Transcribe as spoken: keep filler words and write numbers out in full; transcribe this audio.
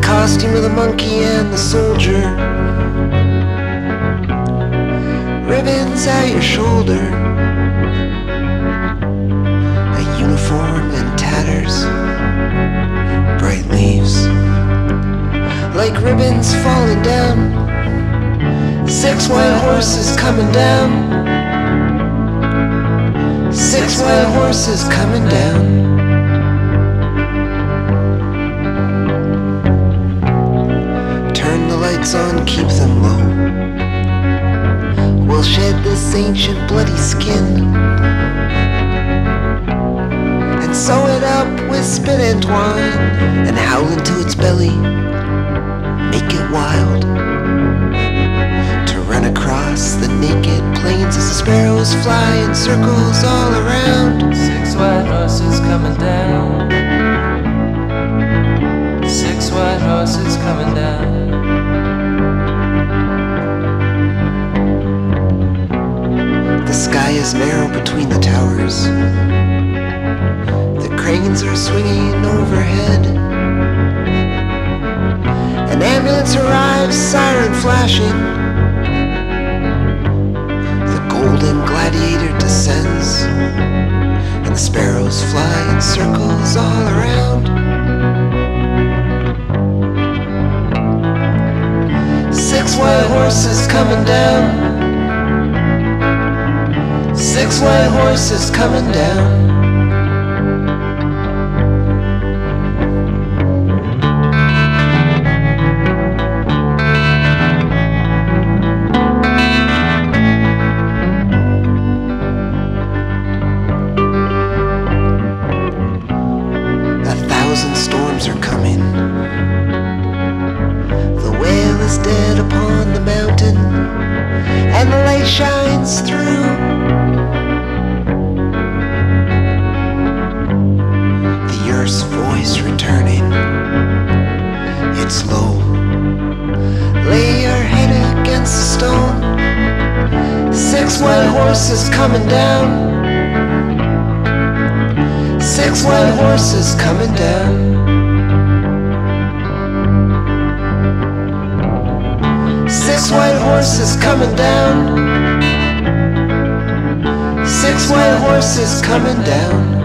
costume of the monkey and the soldier, ribbons at your shoulder, a uniform in tatters, bright leaves like ribbons falling down, six white horses coming down, six white horses coming down. On, keep them low. We'll shed this ancient bloody skin and sew it up with spit and twine and howl into its belly, make it wild, to run across the naked plains as the sparrows fly in circles all around. Six white horses coming down, six white horses coming down. The sky is narrow between the towers. The cranes are swinging overhead. An ambulance arrives, siren flashing. The golden gladiator descends, and the sparrows fly in circles all around. Six white horses coming down, six white horses coming down. A thousand storms are coming. The whale is dead upon the mountain, and the light shines through. Voice returning, it's low. Lay your head against the stone. Six white horses coming down, six white horses coming down. Six white horses coming down, six white horses coming down.